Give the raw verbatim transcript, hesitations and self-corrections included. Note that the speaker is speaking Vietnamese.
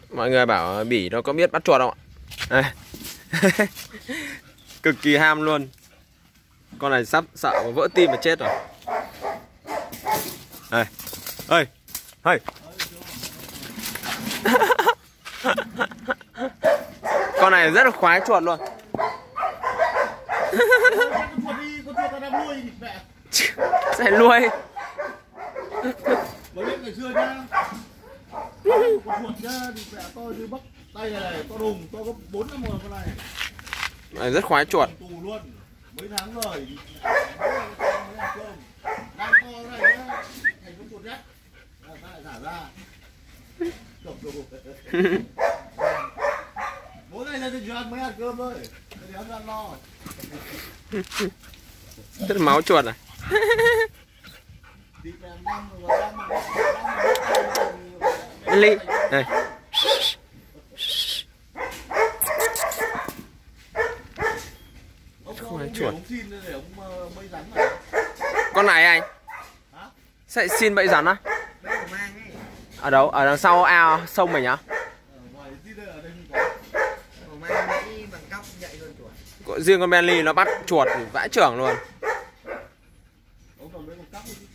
Mọi người bảo Bỉ nó có biết bắt chuột không ạ? Cực kỳ ham luôn. Con này sắp sợ vỡ tim mà chết rồi. Đây. Ơi. Ơi. Con này rất là khoái chuột luôn. Sẽ nuôi. Mới biết ngày xưa nhá. Con chuột nhá, thì mẹ tôi như bắp tay này, này to đùng, tôi có bốn năm rồi con này. Này rất khoái chuột. Tù luôn. Mấy tháng rồi. Đang to này nhá, thành con chuột nhá. Ta lại thả ra. Độc đồ. Bố này ra thì ăn mấy hạt cơm thôi. Để ăn ăn no. Rất là máu chuột này. Ly đây. Khoái chuột. Con này anh sẽ xin bẫy rắn á? Ở đâu? Ở đằng sau ao sông mình á? Riêng con Bentley nó bắt chuột vãi chưởng luôn.